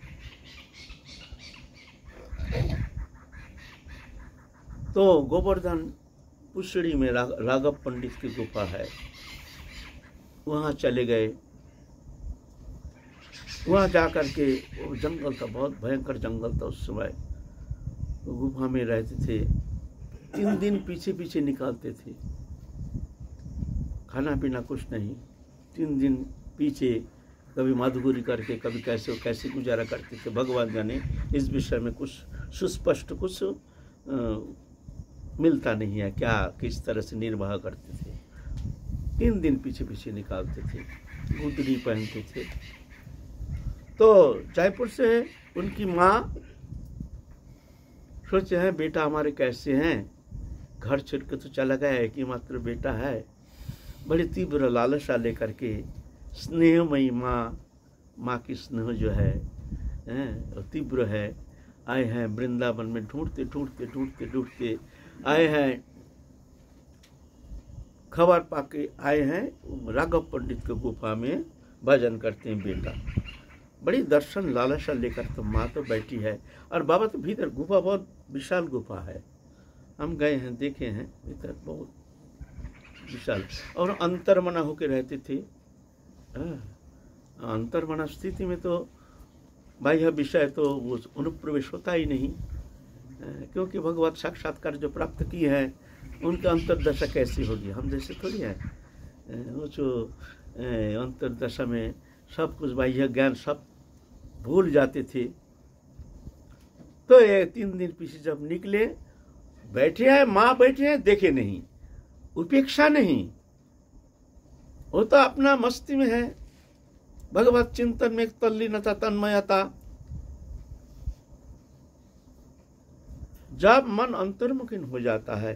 तो गोवर्धन पुष्ड़ी में राघव पंडित की गुफा है, वहाँ चले गए। वहाँ जाकर के वो जंगल था, बहुत भयंकर जंगल था उस समय। तो गुफा में रहते थे, 3 दिन पीछे निकालते थे, खाना पीना कुछ नहीं। 3 दिन पीछे, कभी माधुगुरी करके, कभी कैसे गुजारा करते थे भगवान जाने। इस विषय में कुछ सुस्पष्ट कुछ मिलता नहीं है, क्या किस तरह से निर्वाह करते थे। 3 दिन पीछे निकालते थे, गुदड़ी पहनते थे। तो जयपुर से उनकी माँ सोचे हैं बेटा हमारे कैसे हैं, घर छोड़ के तो चला गया, एक ही मात्र बेटा है। बड़ी तीव्र लालसा लेकर के स्नेहमयी माँ की स्नेह जो है तीव्र है। आए हैं वृंदावन में, ढूंढते आए हैं, खबर पाके आए हैं राघव पंडित के गुफा में भजन करते हैं बेटा। बड़ी दर्शन लालसा लेकर तो माँ तो बैठी है और बाबा तो भीतर, गुफा बहुत विशाल गुफा है। हम गए हैं, देखे हैं, भीतर बहुत विशाल और अंतर्मना होकर रहते थे। अंतर्मना स्थिति में तो बाह्य विषय तो वो अनुप्रवेश होता ही नहीं, क्योंकि भगवत साक्षात्कार जो प्राप्त किए हैं उनका अंतर्दशा कैसी होगी? हम जैसे थोड़ी है। वो जो अंतर्दशा में सब कुछ बाह्य ज्ञान सब भूल जाते थे। तो ये 3 दिन पीछे जब निकले, बैठे हैं, माँ बैठे हैं, देखे नहीं, उपेक्षा नहीं, वो तो अपना मस्ती में है, भगवत चिंतन में एक तल्लीनता, तन्मयता। जब मन अंतर्मुखी हो जाता है,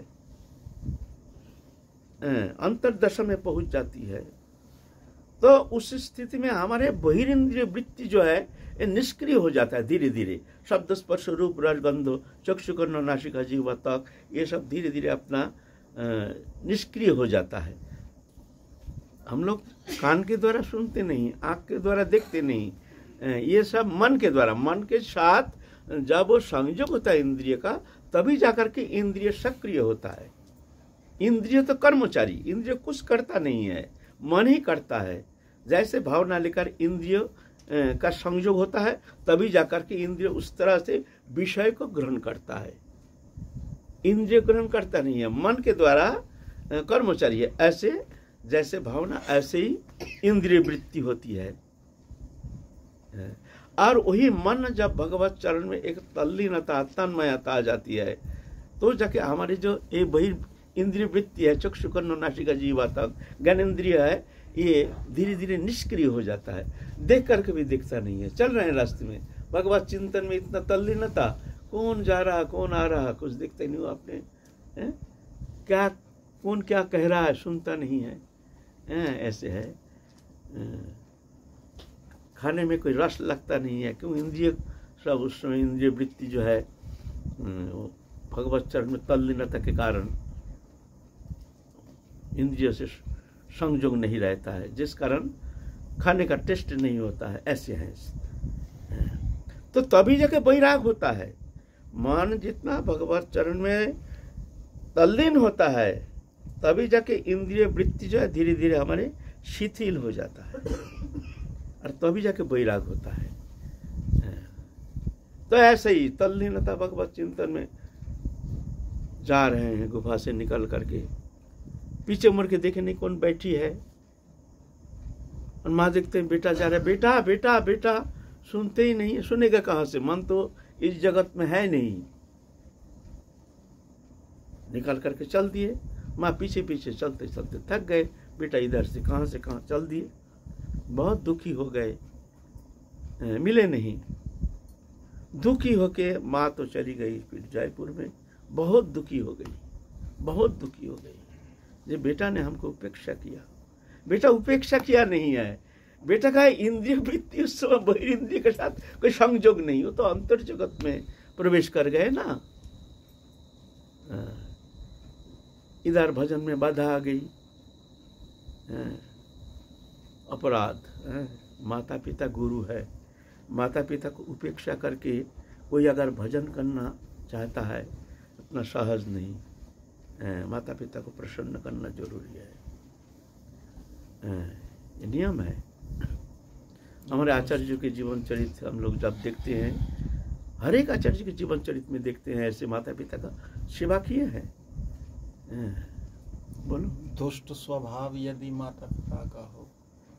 अंतर्दशा में पहुंच जाती है, तो उस स्थिति में हमारे बहिरिंद्रिय वृत्ति जो है ये निष्क्रिय हो जाता है धीरे धीरे। शब्द, स्पर्श, रूप, रस, गंध, चक्षु, कर्ण, नासिका, जीवा, त्वक, ये सब धीरे धीरे अपना निष्क्रिय हो जाता है। हम लोग कान के द्वारा सुनते नहीं, आंख के द्वारा देखते नहीं, ये सब मन के द्वारा, मन के साथ जब वो संयोग होता है इंद्रिय का, तभी जाकर के इंद्रिय सक्रिय होता है। इंद्रिय तो कर्मचारी, इंद्रिय कुछ करता नहीं है, मन ही करता है। जैसे भावना लेकर इंद्रिय का संयोग होता है, तभी जाकर के इंद्रिय उस तरह से विषय को ग्रहण करता है। इंद्रिय ग्रहण करता नहीं है, मन के द्वारा कर्मचारी है। ऐसे जैसे भावना, ऐसे ही इंद्रिय वृत्ति होती है। और वही मन जब भगवत चरण में एक तल्लीनता, तन्मयता आ जाती है, तो जाके हमारी जो ये बहिर इंद्रिय वृत्ति है, चक्षु, कर्ण, नासिका, जीवा तक ज्ञानेन्द्रिय है, ये धीरे धीरे निष्क्रिय हो जाता है। देख करके भी दिखता नहीं है। चल रहे हैं रास्ते में, भगवत चिंतन में इतना तल्लीनता, कौन जा रहा कौन आ रहा कुछ दिखता नहीं हो आपने, क्या कौन क्या कह रहा है सुनता नहीं है। ऐसे है। खाने में कोई रस लगता नहीं है, क्यों? इंद्रिय सब उस समय इंद्रिय वृत्ति जो है भगवत चरण में तल्लीनता के कारण इंद्रियों से संयोग नहीं रहता है, जिस कारण खाने का टेस्ट नहीं होता है, ऐसे हैं। तो तभी जाके वैराग होता है। मन जितना भगवत चरण में तल्लीन होता है, तभी जाके इंद्रिय वृत्ति जो है धीरे धीरे हमारे शिथिल हो जाता है, और तभी जाके वैराग होता है। तो ऐसे ही तल्लीनता भगवत चिंतन में जा रहे हैं, गुफा से निकल करके पीछे मुड़ के देखे नहीं कौन बैठी है, और माँ देखते हैं बेटा जा रहा है, बेटा बेटा बेटा, सुनते ही नहीं। सुनेगा कहाँ से, मन तो इस जगत में है नहीं। निकाल करके चल दिए, माँ पीछे पीछे चलते चलते थक गए, बेटा इधर से कहाँ चल दिए। बहुत दुखी हो गए, मिले नहीं। दुखी होके माँ तो चली गई फिर जयपुर में, बहुत दुखी हो गई, बहुत दुखी हो गई। ये बेटा ने हमको उपेक्षा किया। बेटा उपेक्षा किया नहीं है, बेटा का इंद्रिय वृत्ति उस समय बहिर्ंद्रिय के साथ कोई संयोग नहीं, हो तो अंतर जगत में प्रवेश कर गए ना। इधर भजन में बाधा आ गई, अपराध। माता पिता गुरु है, माता पिता को उपेक्षा करके कोई अगर भजन करना चाहता है, उतना सहज नहीं। माता पिता को प्रसन्न करना जरूरी है, ये नियम है। हमारे आचार्य के जीवन चरित्र हम लोग जब देखते हैं, हर एक आचार्य के जीवन चरित्र में देखते हैं ऐसे माता पिता का सेवा किए हैं। बोलो। दुष्ट स्वभाव यदि माता पिता का हो,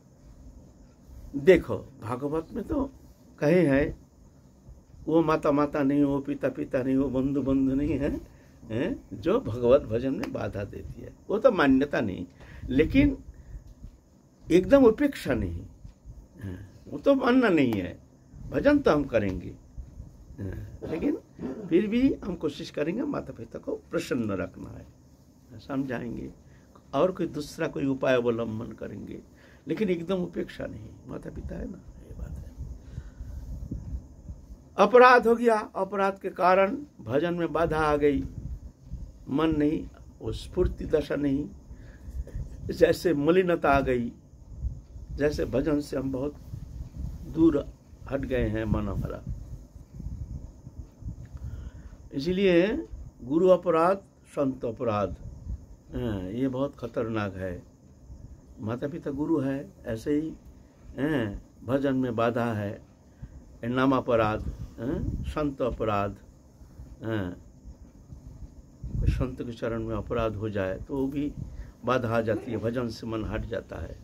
देखो भागवत में तो कहे हैं, वो माता माता नहीं, वो पिता पिता नहीं, वो बंधु बंधु नहीं है, जो भगवत भजन में बाधा देती है। वो तो मान्यता नहीं, लेकिन एकदम उपेक्षा नहीं, वो तो मानना नहीं है। भजन तो हम करेंगे, लेकिन फिर भी हम कोशिश करेंगे माता पिता को प्रसन्न रखना है, समझाएंगे, और कोई दूसरा कोई उपाय अवलंबन करेंगे, लेकिन एकदम उपेक्षा नहीं। माता पिता है ना, ये बात है। अपराध हो गया, अपराध के कारण भजन में बाधा आ गई, मन नहीं, वो स्फूर्ति दशा नहीं, जैसे मलिनता आ गई, जैसे भजन से हम बहुत दूर हट गए हैं मन हमारा। इसलिए गुरु अपराध, संत अपराध, ये बहुत खतरनाक है। माता पिता गुरु है, ऐसे ही भजन में बाधा है, नाम अपराध, संत अपराध। संत के चरण में अपराध हो जाए तो वो भी बाधा आ जाती है, भजन से मन हट जाता है।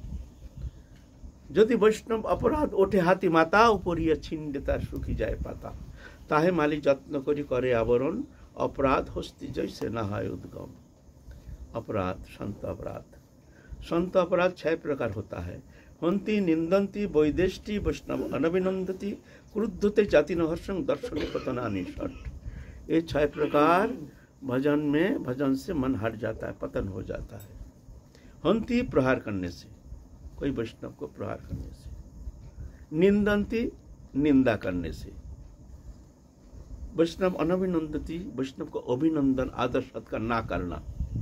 यदि वैष्णव अपराध ओठे हाथी माता, उपरी छिंडता सुखी जाए पाता, ताहे माली যত্ন करी करे आवरण, अपराध हस्ती जैसे ना है उद्गम। अपराध, संत अपराध। संत अपराध 6 प्रकार होता है। हंती, निंदंती, वैदेष्टि, वैष्णव अनभिनंदती, क्रुद्धते, जाति नहर्षं, दर्शन पतनानि षट। ये 6 प्रकार भजन में, भजन से मन हट जाता है, पतन हो जाता है। हंती, प्रहार करने से, कोई वैष्णव को प्रहार करने से। निंदंती, निंदा करने से। वैष्णव अनभिनंदती, वैष्णव को अभिनंदन आदर सत्कार ना करना।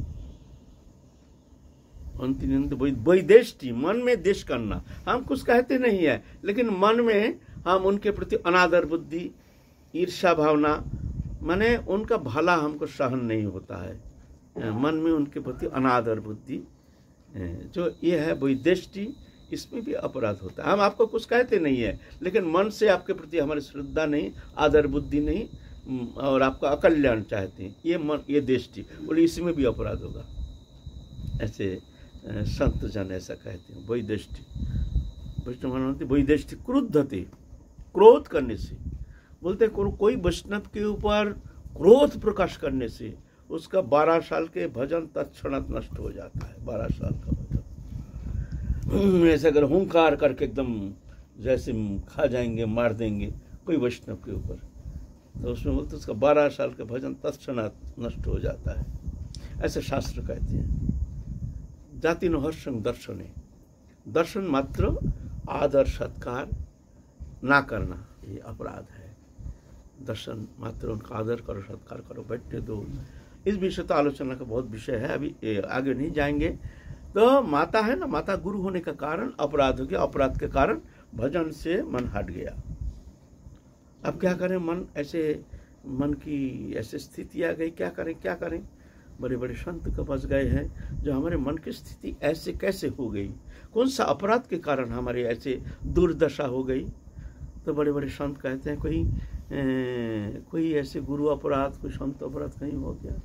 वैदेष्टि, मन में देश करना। हम कुछ कहते नहीं है, लेकिन मन में हम उनके प्रति अनादर बुद्धि, ईर्ष्या भावना, माने उनका भला हमको सहन नहीं होता है। मन में उनके प्रति अनादर बुद्धि, जो ये है वैदेष्टि, इसमें भी अपराध होता है। हम आपको कुछ कहते नहीं है, लेकिन मन से आपके प्रति हमारी श्रद्धा नहीं, आदर बुद्धि नहीं, और आपका अकल्याण चाहते हैं, ये मन, ये देष्टि, बोले इसमें भी अपराध होगा। ऐसे संत जन ऐसा कहते हैं, वैदेष्टि। वैष्णव वैदेष्टि, क्रुद्धते, क्रोध करने से। बोलते कोई वैष्णव के ऊपर क्रोध प्रकाश करने से उसका 12 साल के भजन तत्क्षणात नष्ट हो जाता है। 12 साल का भजन, ऐसे अगर हुंकार करके एकदम जैसे खा जाएंगे, मार देंगे कोई वैष्णव के ऊपर, तो उसमें बोलते उसका 12 साल का भजन तत्क्षणात नष्ट हो जाता है। ऐसे शास्त्र कहते हैं। जाति न हर्षं दर्शने, दर्शन मात्र आदर सत्कार ना करना, ये अपराध है। दर्शन मात्र उनका आदर करो, सत्कार करो, बैठने दो, इस विषय तो आलोचना का बहुत विषय है, अभी आगे नहीं जाएंगे। तो माता है ना, माता गुरु होने का कारण अपराध हो गया, अपराध के कारण भजन से मन हट गया। अब क्या करें, मन की ऐसे स्थिति आ गई, क्या करें। बड़े बड़े संत के पास गए हैं, जो हमारे मन की स्थिति ऐसे कैसे हो गई, कौन सा अपराध के कारण हमारे ऐसे दुर्दशा हो गई। तो बड़े बड़े संत कहते हैं कोई ऐसे गुरु अपराध, कोई संत अपराध कहीं हो गया।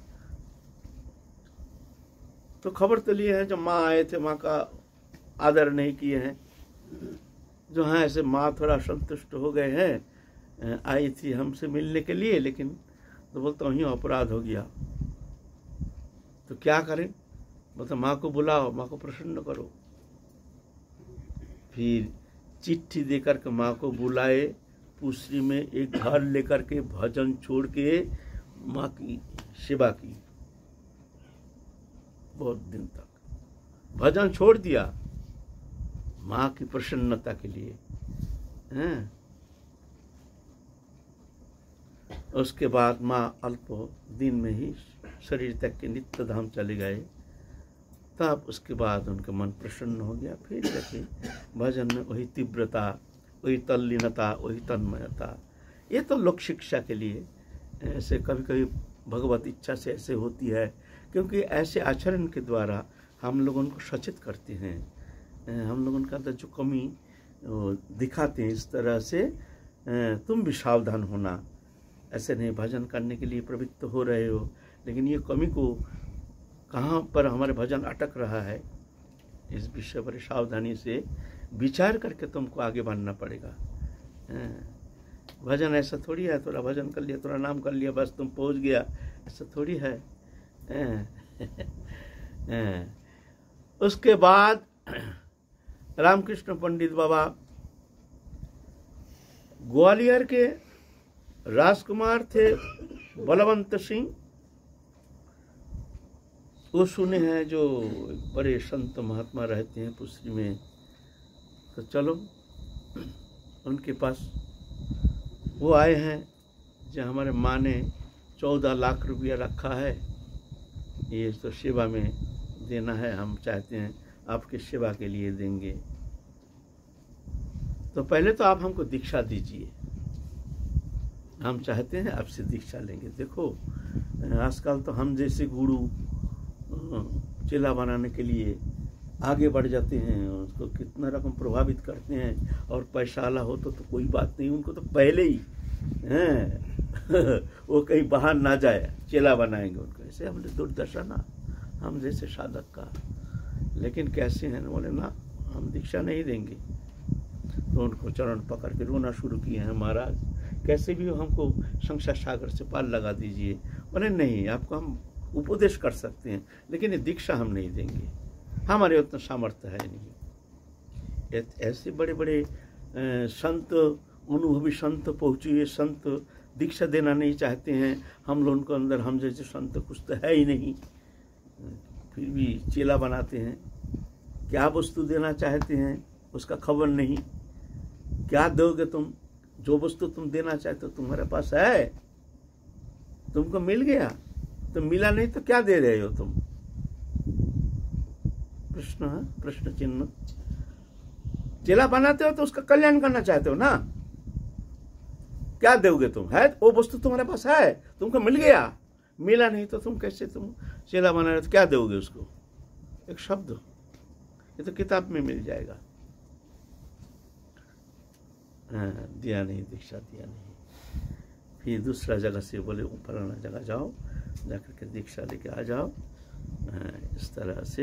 तो खबर तो लिए है, जब माँ आए थे माँ का आदर नहीं किए हैं, जो हाँ ऐसे माँ थोड़ा संतुष्ट हो गए हैं, आई थी हमसे मिलने के लिए, लेकिन तो बोलता हूँ अपराध हो गया। तो क्या करें, बोलते माँ को बुलाओ, माँ को प्रसन्न करो। फिर चिट्ठी देकर के माँ को बुलाए, पूसरी में एक घर लेकर के भजन छोड़ के माँ की सेवा की। बहुत दिन तक भजन छोड़ दिया माँ की प्रसन्नता के लिए हैं। उसके बाद माँ अल्प दिन में ही शरीर तक के नित्य धाम चले गए। तब उसके बाद उनका मन प्रसन्न हो गया। फिर जाके भजन में वही तीव्रता, वही तल्लीनता, वही तन्मयता। ये तो लोक शिक्षा के लिए ऐसे कभी कभी भगवत इच्छा से ऐसे होती है, क्योंकि ऐसे आचरण के द्वारा हम लोगों को सचेत करते हैं, हम लोगों का अंदर जो कमी दिखाते हैं, इस तरह से तुम भी सावधान होना। ऐसे नहीं भजन करने के लिए प्रवृत्त हो रहे हो, लेकिन ये कमी को कहाँ पर हमारे भजन अटक रहा है, इस विषय पर सावधानी से विचार करके तुमको आगे बढ़ना पड़ेगा। भजन ऐसा थोड़ी है, थोड़ा भजन कर लिया, थोड़ा नाम कर लिया, बस तुम पहुंच गया, ऐसा थोड़ी है। उसके बाद रामकृष्ण पंडित बाबा ग्वालियर के राजकुमार थे बलवंत सिंह, वो सुने हैं जो बड़े संत महात्मा रहते हैं पुसरी में। तो चलो उनके पास वो आए हैं, जो हमारे माँ ने 14 लाख रुपया रखा है, ये तो सेवा में देना है, हम चाहते हैं आपके सेवा के लिए देंगे। तो पहले तो आप हमको दीक्षा दीजिए, हम चाहते हैं आपसे दीक्षा लेंगे। देखो आजकल तो हम जैसे गुरु चेला बनाने के लिए आगे बढ़ जाते हैं, उसको कितना रकम प्रभावित करते हैं, और पैसा वाला हो तो कोई बात नहीं, उनको तो पहले ही वो कहीं बाहर ना जाए, चेला बनाएंगे उनको। ऐसे हमने दुर्दशा ना हम जैसे साधक का। लेकिन कैसे हैं, बोले ना हम दीक्षा नहीं देंगे। तो उनको चरण पकड़ के रोना शुरू किए हैं, महाराज कैसे भी हो हमको संसार सागर से पार लगा दीजिए। बोले नहीं, आपको हम उपदेश कर सकते हैं, लेकिन ये दीक्षा हम नहीं देंगे, हमारे उतना सामर्थ्य है नहीं। ऐसे बड़े बड़े संत, अनुभवी संत पहुँचे हुए संत दीक्षा देना नहीं चाहते हैं। हम लोगों को अंदर हम जैसे संत कुछ तो है ही नहीं, फिर भी चेला बनाते हैं। क्या वस्तु देना चाहते हैं उसका खबर नहीं, क्या दोगे तुम, जो वस्तु तुम देना चाहते हो तुम्हारे पास है, तुमको मिल गया, तो मिला नहीं तो क्या दे रहे हो तुम। प्रश्न है, प्रश्न चिन्ह। चेला बनाते हो तो उसका कल्याण करना चाहते हो ना, क्या दोगे तुम, है वो वस्तु तुम्हारे पास है, तुमको मिल गया, मिला नहीं तो तुम कैसे, तुम चेला बना रहे तो क्या दोगे उसको। एक शब्द, ये तो किताब में मिल जाएगा। दिया नहीं, दीक्षा दिया नहीं। फिर दूसरा जगह से बोले फलाना जगह जाओ, जाकर के दीक्षा लेके आ जाओ। इस तरह से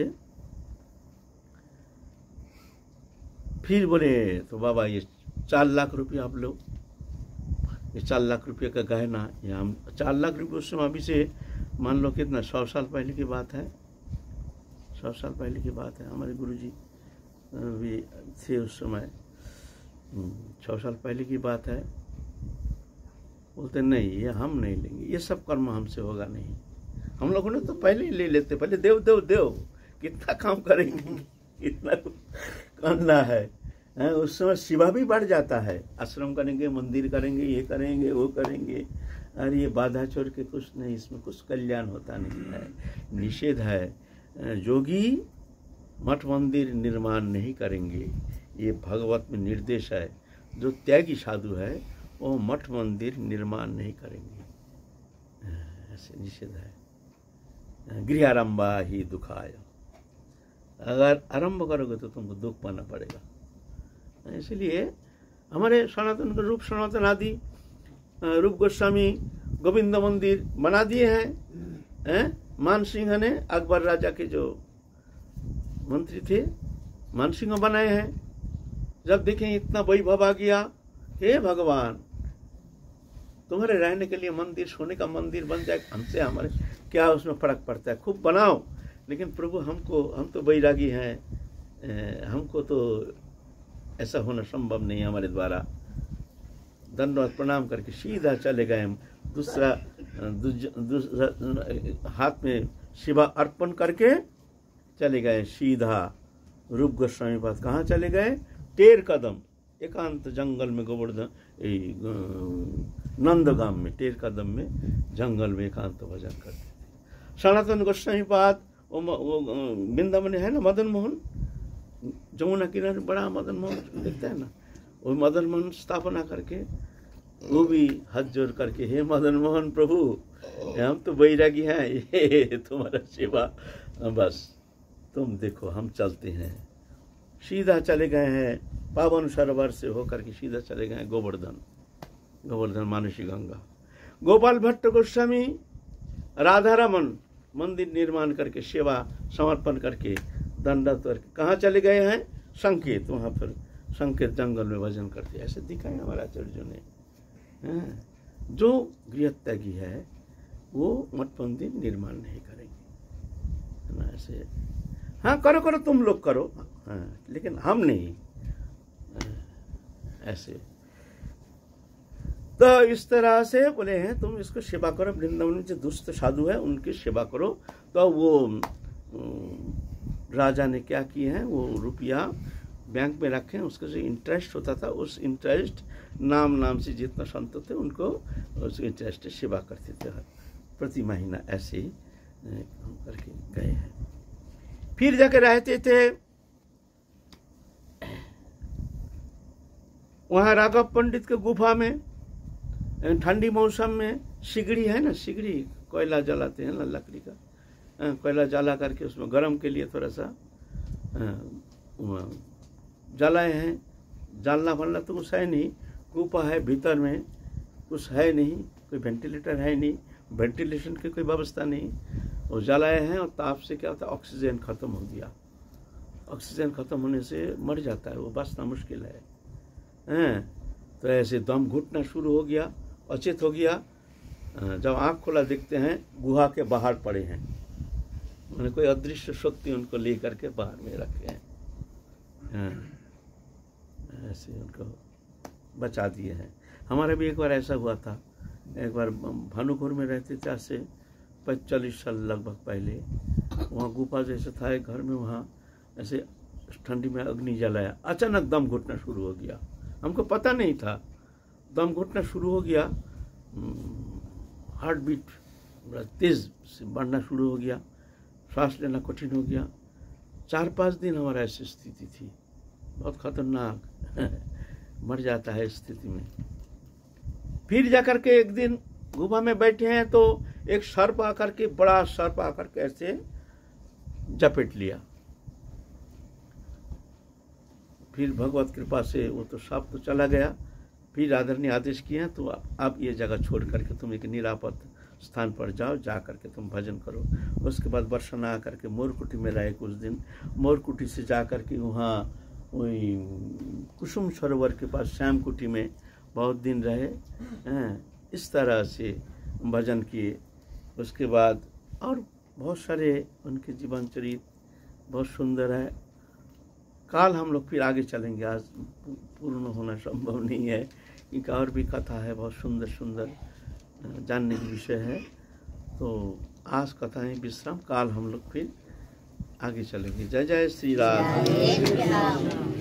फिर बोले तो बाबा ये 4 लाख रुपया आप लो, ये 4 लाख रुपये का गहना, ये हम 4 लाख रुपये उस समय अभी से मान लो कितना 100 साल पहले की बात है, 100 साल पहले की बात है। हमारे गुरुजी भी थे उस समय, 6 साल पहले की बात है। बोलते नहीं, ये हम नहीं लेंगे, ये सब कर्म हमसे होगा नहीं। हम लोगों ने तो पहले ही ले लेते, पहले देव देव देव, कितना काम करेंगे, कितना करना है। उस समय सेवा भी बढ़ जाता है, आश्रम करेंगे, मंदिर करेंगे, ये करेंगे, वो करेंगे, अरे ये बाधा छोड़ के कुछ नहीं, इसमें कुछ कल्याण होता नहीं है, निषेध है। जोगी मठ मंदिर निर्माण नहीं करेंगे, ये भगवत में निर्देश है। जो त्यागी साधु है वो मठ मंदिर निर्माण नहीं करेंगे, ऐसे निषेध है। गृह आरंभा ही दुखाय, अगर आरंभ करोगे तो तुमको दुख पाना पड़ेगा। इसलिए हमारे सनातन का रूप सनातन आदि रूप गोस्वामी गोविंद मंदिर बना दिए हैं। मान सिंह ने अकबर राजा के जो मंत्री थे, मान सिंह बनाए हैं। जब देखें इतना वैभव आ गया, हे भगवान तुम्हारे रहने के लिए मंदिर, सोने का मंदिर बन जाए, हमसे हमारे क्या उसमें फर्क पड़ता है, खूब बनाओ, लेकिन प्रभु हम तो वैरागी हैं, हमको तो ऐसा होना संभव नहीं है हमारे द्वारा। दंडवत प्रणाम करके सीधा चले गए। दूसरा हाथ में शिवा अर्पण करके चले गए सीधा। रूप गोस्वामी पास कहाँ चले गए? टेर कदम, एकांत जंगल में, गोवर्धन नंदगाम में, टेर कदम में जंगल में एकांत भजन करते थे। सनातन गोस्वामी पाद वो वृंदावन है ना, मदन मोहन, जमुना किनारे बड़ा मदन मोहन देखता है ना, वो मदन मोहन स्थापना करके वो भी हाथ जोड़ करके, हे मदन मोहन प्रभु हम तो बैरागी हैं, ये तुम्हारा सेवा, बस तुम देखो हम चलते हैं। सीधा चले गए हैं, पावन सरोवर से होकर के सीधा चले गए गोवर्धन मानसी गंगा। गोपाल भट्ट गोस्वामी राधा रमन मंदिर निर्माण करके, सेवा समर्पण करके, दंडवत करके कहाँ चले गए हैं? संकेत, वहाँ पर संकेत जंगल में भजन करते। ऐसे दिखाए हमारे आचार्यों ने। जो गृह त्यागी है वो मठ मंदिर निर्माण नहीं करेंगे, ना ऐसे। हाँ करो तुम लोग करो, हाँ, लेकिन हम नहीं, ऐसे। तो इस तरह से बोले हैं तुम इसको सेवा करो। वृंदावन में जो दुष्ट साधु है उनकी सेवा करो। तो वो राजा ने क्या किए हैं, वो रुपया बैंक में रखे, उसका जो इंटरेस्ट होता था, उस इंटरेस्ट नाम से जितना संत थे उनको उस इंटरेस्ट से सेवा करते थे प्रति महीना, ऐसे ही करके गए हैं। फिर जाके रहते थे वहाँ राघव पंडित के गुफा में। ठंडी मौसम में सिगड़ी है ना, सिगड़ी कोयला जलाते हैं ना, लकड़ी का कोयला जला करके उसमें गर्म के लिए थोड़ा सा जलाए हैं। जलना भरना तो कुछ है नहीं, गुफा है, भीतर में कुछ है नहीं, कोई वेंटिलेटर है नहीं, वेंटिलेशन की कोई व्यवस्था नहीं, वो जलाए हैं। और ताप से क्या होता है, ऑक्सीजन खत्म हो गया। ऑक्सीजन खत्म होने से मर जाता है, वो बचना मुश्किल है। तो ऐसे दम घुटना शुरू हो गया, अचेत हो गया। जब आँख खोला देखते हैं गुहा के बाहर पड़े हैं, उन्हें कोई अदृश्य शक्ति उनको ले करके बाहर में रखे हैं, ऐसे उनको बचा दिए हैं। हमारा भी एक बार ऐसा हुआ था। एक बार भानुपुर में रहते थे, आज से 45 साल लगभग पहले। वहाँ गुफा जैसे था एक घर में, वहाँ ऐसे ठंडी में अग्नि जलाया, अचानक दम घुटना शुरू हो गया। हमको पता नहीं था, दम घुटना शुरू हो गया, हार्ट बीट बड़ा तेज से बढ़ना शुरू हो गया, सांस लेना कठिन हो गया। 4-5 दिन हमारा ऐसी स्थिति थी, बहुत खतरनाक मर जाता है इस स्थिति में। फिर जाकर के एक दिन गुफा में बैठे हैं तो एक सर्प आकर के, बड़ा सर्प आकर के ऐसे जपेट लिया। फिर भगवत कृपा से वो तो सांप तो चला गया। फिर राधा ने आदेश किया तो आप ये जगह छोड़ करके तुम एक निरापद स्थान पर जाओ, जा करके तुम भजन करो। उसके बाद बरसना आकर के मोरकुटी में रहे कुछ दिन। मोरकुटी से जा करके वहाँ वही कुसुम सरोवर के पास श्यामकुटी में बहुत दिन रहे। इस तरह से भजन किए। उसके बाद और बहुत सारे उनके जीवन चरित्र बहुत सुंदर है। काल हम लोग फिर आगे चलेंगे, आज पूर्ण होना संभव नहीं है, क्योंकि और भी कथा है बहुत सुंदर सुंदर जानने की विषय है। तो आज कथाएं विश्राम, काल हम लोग फिर आगे चलेंगे। जय जय श्री राम।